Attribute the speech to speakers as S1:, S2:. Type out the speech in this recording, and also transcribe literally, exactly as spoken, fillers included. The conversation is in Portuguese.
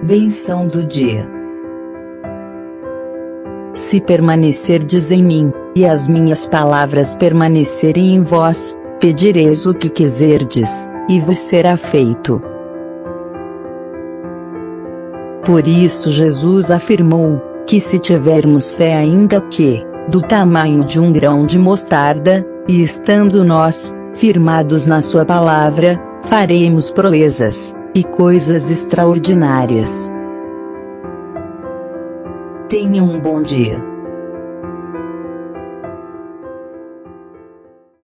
S1: Benção do dia. Se permanecerdes em mim, e as minhas palavras permanecerem em vós, pedireis o que quiserdes, e vos será feito. Por isso Jesus afirmou, que se tivermos fé ainda que, do tamanho de um grão de mostarda, e estando nós, firmados na sua palavra, faremos proezas, e coisas extraordinárias. Tenha um bom dia.